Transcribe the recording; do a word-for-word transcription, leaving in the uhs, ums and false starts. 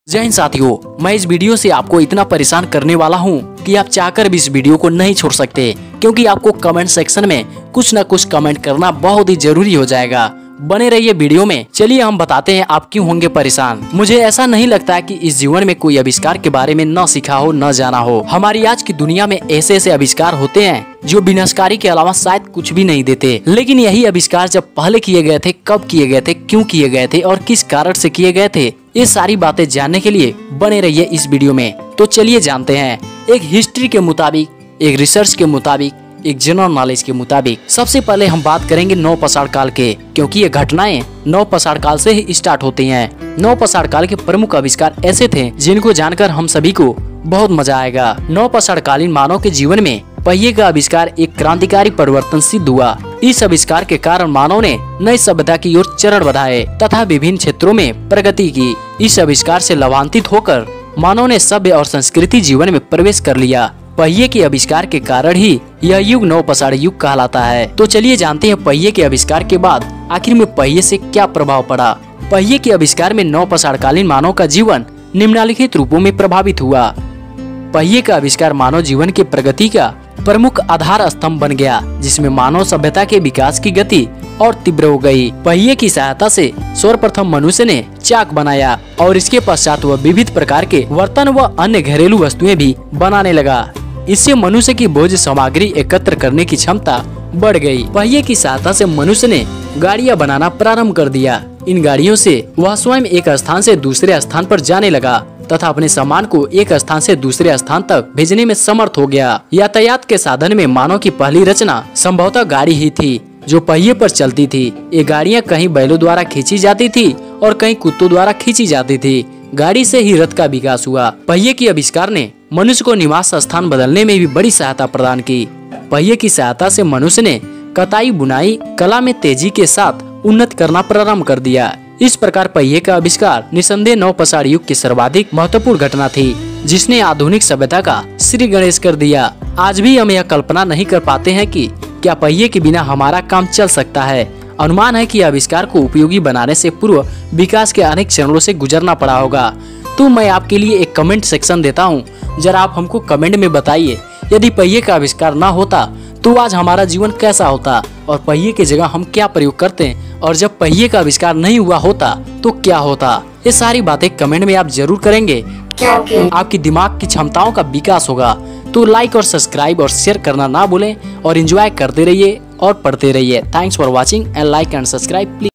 जय हिंद साथियों, मैं इस वीडियो से आपको इतना परेशान करने वाला हूं कि आप चाहकर भी इस वीडियो को नहीं छोड़ सकते, क्योंकि आपको कमेंट सेक्शन में कुछ न कुछ कमेंट करना बहुत ही जरूरी हो जाएगा। बने रहिए वीडियो में। चलिए हम बताते हैं आप क्यों होंगे परेशान। मुझे ऐसा नहीं लगता कि इस जीवन में कोई आविष्कार के बारे में न सीखा हो न जाना हो। हमारी आज की दुनिया में ऐसे ऐसे आविष्कार होते हैं जो विनाशकारी के अलावा शायद कुछ भी नहीं देते, लेकिन यही आविष्कार जब पहले किए गए थे, कब किए गए थे, क्यों किए गए थे और किस कारण से किए गए थे, ये सारी बातें जानने के लिए बने रहिए इस वीडियो में। तो चलिए जानते हैं। एक हिस्ट्री के मुताबिक, एक रिसर्च के मुताबिक, एक जनरल नॉलेज के मुताबिक सबसे पहले हम बात करेंगे नौ पसाड़ काल के, क्योंकि ये घटनाएं नौ पसाड़ काल से ही स्टार्ट होती हैं। नौ पसाड़ काल के प्रमुख आविष्कार ऐसे थे जिनको जानकर हम सभी को बहुत मजा आएगा। नौ पसाड़ कालीन मानव के जीवन में पहिए का आविष्कार एक क्रांतिकारी परिवर्तन सिद्ध हुआ। इस आविष्कार के कारण मानव ने नई सभ्यता की ओर चरण बढ़ाए तथा विभिन्न क्षेत्रों में प्रगति की। इस आविष्कार से लाभान्वित होकर मानव ने सभ्य और संस्कृति जीवन में प्रवेश कर लिया। पहिए के आविष्कार के कारण ही यह युग नौ पसाड़ युग कहलाता है। तो चलिए जानते हैं पहिए के आविष्कार के बाद आखिर में पहिए से क्या प्रभाव पड़ा। पहिए के आविष्कार में नौ पसाड़ कालीन मानव का जीवन निम्नलिखित रूपों में प्रभावित हुआ। पहिए का आविष्कार मानव जीवन की प्रगति का प्रमुख आधार स्तंभ बन गया, जिसमें मानव सभ्यता के विकास की गति और तीव्र हो गई। पहिए की सहायता से सर्वप्रथम मनुष्य ने चाक बनाया और इसके पश्चात वह विविध प्रकार के बर्तन व अन्य घरेलू वस्तुएं भी बनाने लगा। इससे मनुष्य की बोझ सामग्री एकत्र करने की क्षमता बढ़ गई। पहिए की सहायता से मनुष्य ने गाड़ियां बनाना प्रारंभ कर दिया। इन गाड़ियों से वह स्वयं एक स्थान से दूसरे स्थान पर जाने लगा तथा अपने सामान को एक स्थान से दूसरे स्थान तक भेजने में समर्थ हो गया। यातायात के साधन में मानव की पहली रचना संभवतः गाड़ी ही थी, जो पहिए पर चलती थी। ये गाड़ियां कहीं बैलों द्वारा खींची जाती थी और कहीं कुत्तों द्वारा खींची जाती थी। गाड़ी से ही रथ का विकास हुआ। पहिए की आविष्कार ने मनुष्य को निवास स्थान बदलने में भी बड़ी सहायता प्रदान की। पहिए की सहायता से मनुष्य ने कताई बुनाई कला में तेजी के साथ उन्नत करना प्रारंभ कर दिया। इस प्रकार पहिए का आविष्कार निसंदेह नौ पसाड़ युग की सर्वाधिक महत्वपूर्ण घटना थी, जिसने आधुनिक सभ्यता का श्री गणेश कर दिया। आज भी हम यह कल्पना नहीं कर पाते हैं कि क्या पहिए के बिना हमारा काम चल सकता है। अनुमान है कि आविष्कार को उपयोगी बनाने से पूर्व विकास के अनेक चरणों से गुजरना पड़ा होगा। तो मैं आपके लिए एक कमेंट सेक्शन देता हूँ, जरा आप हमको कमेंट में बताइए, यदि पहिए का आविष्कार न होता तो आज हमारा जीवन कैसा होता और पहिए की जगह हम क्या प्रयोग करते हैं, और जब पहिए का आविष्कार नहीं हुआ होता तो क्या होता। ये सारी बातें कमेंट में आप जरूर करेंगे, क्योंकि आपकी दिमाग की क्षमताओं का विकास होगा। तो लाइक और सब्सक्राइब और शेयर करना ना भूलें और एंजॉय करते रहिए और पढ़ते रहिए। Thanks for watching and like and subscribe please.